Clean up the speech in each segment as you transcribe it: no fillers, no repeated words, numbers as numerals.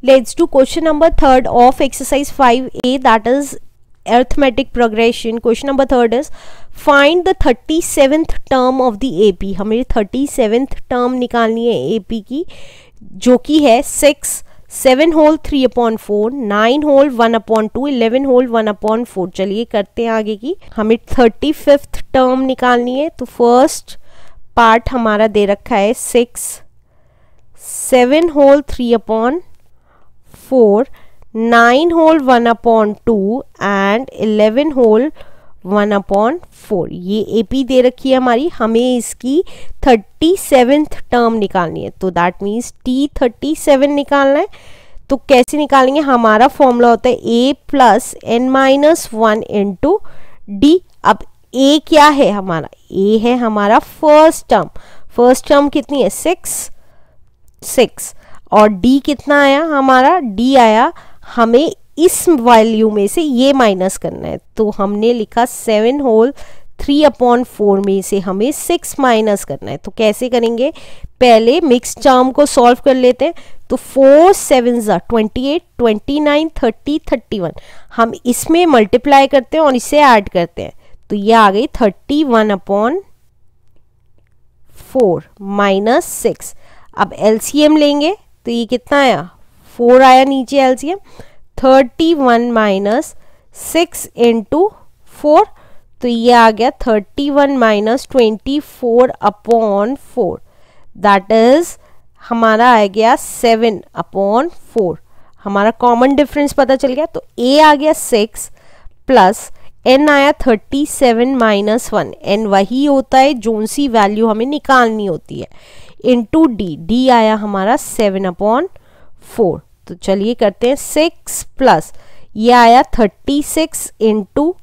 Let's do question number 3rd of exercise 5A, that is arithmetic progression. Question number 3rd is find the 37th term of the AP. हमें 37th term निकालनी है AP की, जो कि है 6, 7 whole 3/4, 9 whole 1/2, 11 whole 1/4. चलिए करते हैं आगे की. हमें 35th term निकालनी है. तो फर्स्ट पार्ट हमारा दे रखा है 6, 7 whole 3/4, 9 whole 1/2 and 11 whole 1/4. ये AP दे रखी है हमारी. हमें इसकी 37th टर्म निकालनी है. तो दैट मीन्स T37 निकालना है. तो कैसे निकालेंगे? हमारा फॉर्मूला होता है A plus n-1 into D. अब A क्या है हमारा? A है हमारा फर्स्ट टर्म. फर्स्ट टर्म कितनी है? 6 और D कितना आया हमारा? D आया. हमें इस वैल्यू में से ये माइनस करना है. तो हमने लिखा 7 whole 3/4 में से हमें 6 माइनस करना है. तो कैसे करेंगे? पहले मिक्स टर्म को सॉल्व कर लेते हैं. तो 4 7s 28, 29, 30, 31. हम इसमें मल्टीप्लाई करते हैं और इसे ऐड करते हैं. तो ये आ गई 31/4 माइनस 6. अब LCM लेंगे तो ये कितना आया? 4 आया नीचे LCM. 31 minus 6 into 4. तो ये आ गया 31 माइनस 24/4. दैट इज हमारा आ गया 7/4. हमारा कॉमन डिफरेंस पता चल गया. तो A आ गया 6 प्लस n आया 37 माइनस 1. n वही होता है जोन सी वैल्यू हमें निकालनी होती है. इंटू D आया हमारा 7/4. तो चलिए करते हैं 6 प्लस ये आया 36 इंटू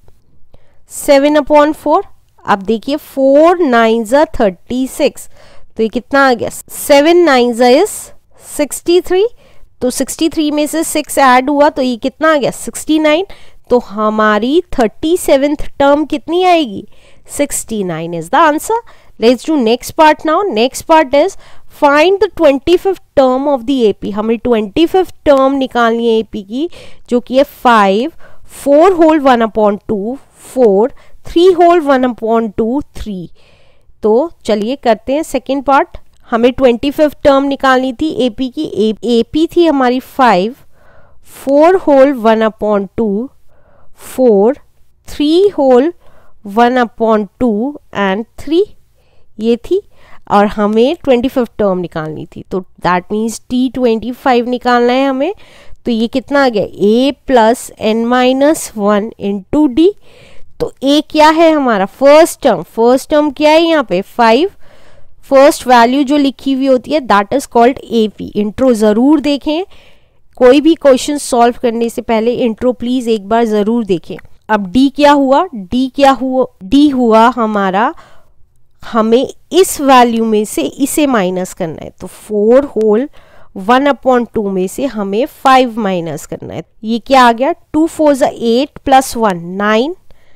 7/4. अब देखिए 4 9s 36. तो ये कितना आ गया? 7 9s is 63. तो 63 में से 6 ऐड हुआ तो ये कितना आ गया? 69. तो हमारी 37th टर्म कितनी आएगी? 69 is the answer. Let's do next part now. Next part is find the 25th term of the AP. हमें 25th term निकालनी है AP की, जो कि है 5, 4 whole 1/2, 4, 3 whole 1/2, 3. तो चलिए करते हैं सेकेंड पार्ट. हमें 25th टर्म निकालनी थी AP की. AP थी हमारी 5, 4 whole 1/2, 4, 3 whole 1/2 and 3. ये थी. और हमें 25th टर्म निकालनी थी. तो दैट मीन्स T25 निकालना है हमें. तो ये कितना आ गया? A plus n-1 into D. तो A क्या है हमारा? First term. फर्स्ट टर्म क्या है यहाँ पे? 5. फर्स्ट वैल्यू जो लिखी हुई होती है that is called AP. Intro ज़रूर देखें. कोई भी क्वेश्चन सॉल्व करने से पहले इंट्रो प्लीज एक बार ज़रूर देखें. अब D क्या हुआ? D हुआ हमारा, हमें इस वैल्यू में से इसे माइनस करना है. तो 4 whole 1/2 में से हमें 5 माइनस करना है. ये क्या आ गया? 2 4s 8 प्लस 1 9,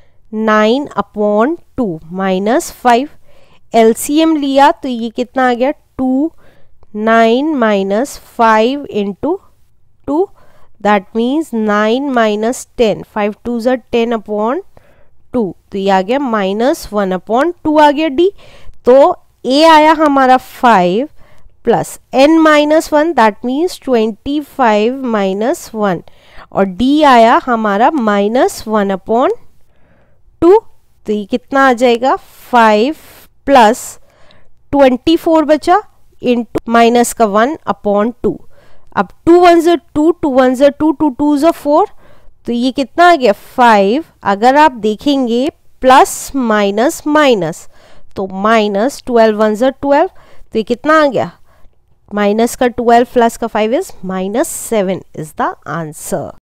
9/2 माइनस 5. LCM लिया तो ये कितना आ गया? 2 9 minus 5 into 2. That means 9 minus 10. 5 2s 10/2. तो ये आ गया -1/2 आ गया D. तो A आया हमारा 5 plus n-1 that means 25 minus 1 और D आया हमारा -1/2. तो ये कितना आ जाएगा? 5 प्लस 24 बचा इंटू माइनस का 1/2. अब 2 1s 2, 2 1s 2, 2 2s 4. तो ये कितना आ गया? 5. अगर आप देखेंगे प्लस माइनस माइनस तो माइनस 12 1s 12. तो ये कितना आ गया? माइनस का 12 प्लस का 5 इज -7 इज द आंसर.